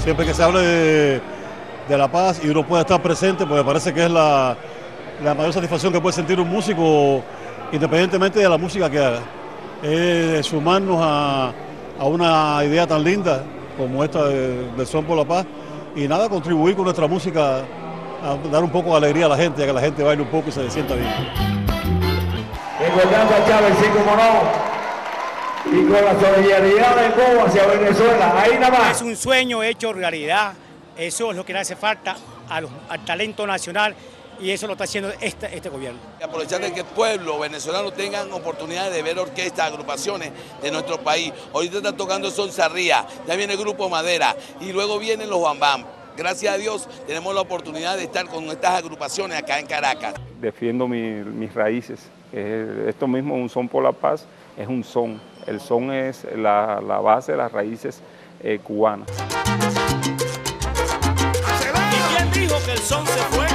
Siempre que se hable de la paz y uno pueda estar presente, pues me parece que es la mayor satisfacción que puede sentir un músico, independientemente de la música que haga. Es sumarnos a una idea tan linda como esta del Son por la Paz y nada, contribuir con nuestra música a dar un poco de alegría a la gente, a que la gente baile un poco y se sienta bien. Recordando a Chávez, sí, como no, y con la solidaridad de Cuba hacia Venezuela, ahí nada más. Es un sueño hecho realidad, eso es lo que le hace falta al talento nacional y eso lo está haciendo este gobierno. Aprovechar de que el pueblo venezolano tengan oportunidad de ver orquestas, agrupaciones de nuestro país. Ahorita está tocando Son Sarría, ya viene el Grupo Madera y luego vienen los Bambam. Gracias a Dios tenemos la oportunidad de estar con estas agrupaciones acá en Caracas. Defiendo mis raíces. Esto mismo, un son por la paz, es un son. El son es la base de las raíces cubanas. ¿Y quién dijo que el son se fue?